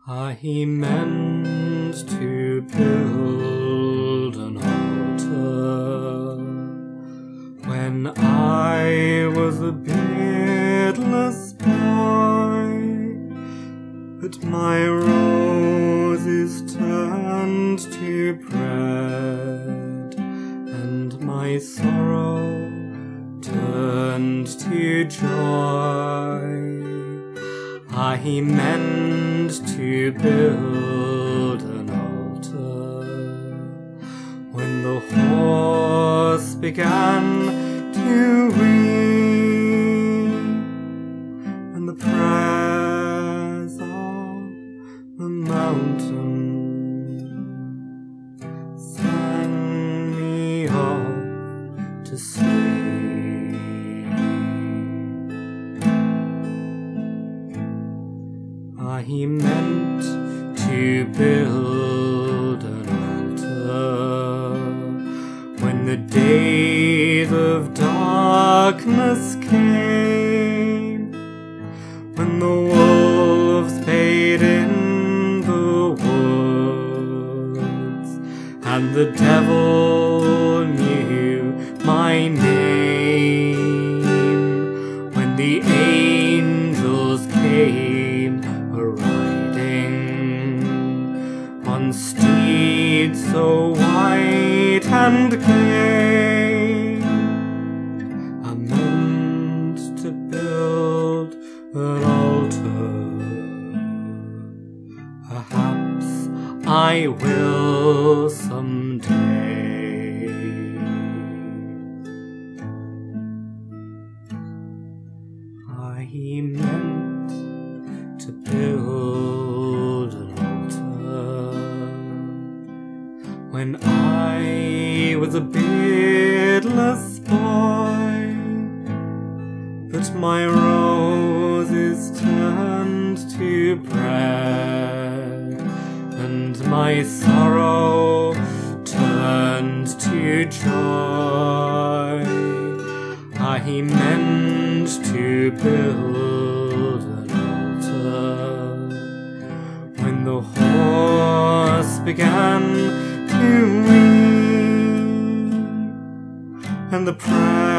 He meant to build an altar when I was a beardless boy, but my roses turned to bread, and my sorrow turned to joy. He meant to build an altar when the horse began to weep, and the prayers of the mountain sang me off to sleep. He meant to build an altar when the days of darkness came, when the wolves bayed in the woods, and the devil knew my name, when the angels came on steeds so white and gay. I meant to build an altar. Perhaps I will someday. He meant to build an altar when I was a beardless boy, but my roses turned to bread, and my sorrow turned to joy. He meant to build an altar when the horse began to weep, and the